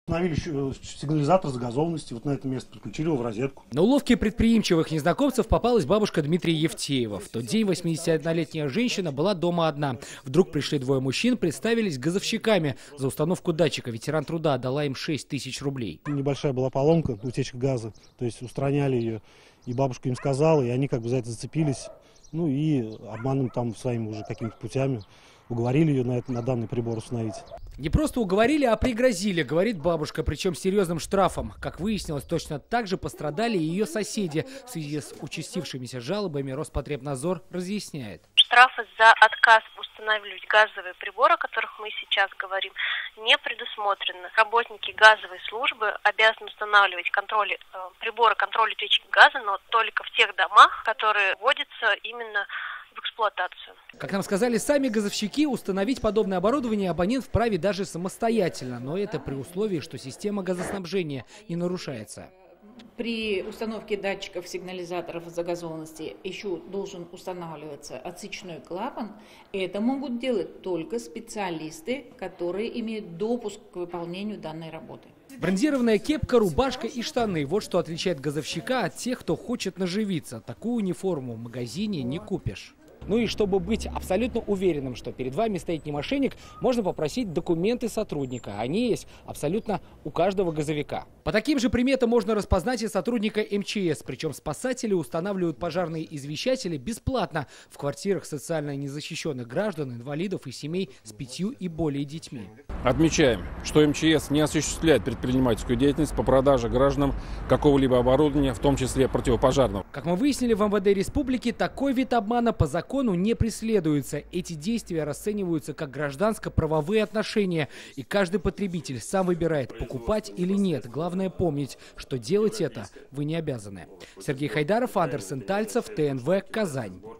Установили сигнализатор загазованности, вот на это место подключили его в розетку. На уловки предприимчивых незнакомцев попалась бабушка Дмитрия Евтеева. В тот день 81-летняя женщина была дома одна. Вдруг пришли двое мужчин, представились газовщиками. За установку датчика ветеран труда отдала им 6 тысяч рублей. Небольшая была поломка, утечка газа, то есть устраняли ее. И бабушка им сказала, и они как бы за это зацепились. Ну и обманом там своими уже какими-то путями уговорили ее на данный прибор установить. Не просто уговорили, а пригрозили, говорит бабушка, причем серьезным штрафом. Как выяснилось, точно так же пострадали и ее соседи. В связи с участившимися жалобами Роспотребнадзор разъясняет. Штрафы за отказ устанавливать газовые приборы, о которых мы сейчас говорим, не предусмотрены. Работники газовой службы обязаны устанавливать приборы контроля утечки газа, но только в тех домах, которые вводятся именно в эксплуатацию. Как нам сказали сами газовщики, установить подобное оборудование абонент вправе даже самостоятельно, но это при условии, что система газоснабжения не нарушается. При установке датчиков сигнализаторов загазованности еще должен устанавливаться отсечной клапан. И это могут делать только специалисты, которые имеют допуск к выполнению данной работы. Брендированная кепка, рубашка и штаны – вот что отличает газовщика от тех, кто хочет наживиться. Такую униформу в магазине не купишь. Ну и чтобы быть абсолютно уверенным, что перед вами стоит не мошенник, можно попросить документы сотрудника. Они есть абсолютно у каждого газовика. По таким же приметам можно распознать и сотрудника МЧС. Причем спасатели устанавливают пожарные извещатели бесплатно в квартирах социально незащищенных граждан, инвалидов и семей с 5 и более детьми. Отмечаем, что МЧС не осуществляет предпринимательскую деятельность по продаже гражданам какого-либо оборудования, в том числе противопожарного. Как мы выяснили в МВД Республики, такой вид обмана по закону не преследуется. Эти действия расцениваются как гражданско-правовые отношения. И каждый потребитель сам выбирает, покупать или нет. Главное помнить, что делать это вы не обязаны. Сергей Хайдаров, Андерсен Тальцев, ТНВ, Казань.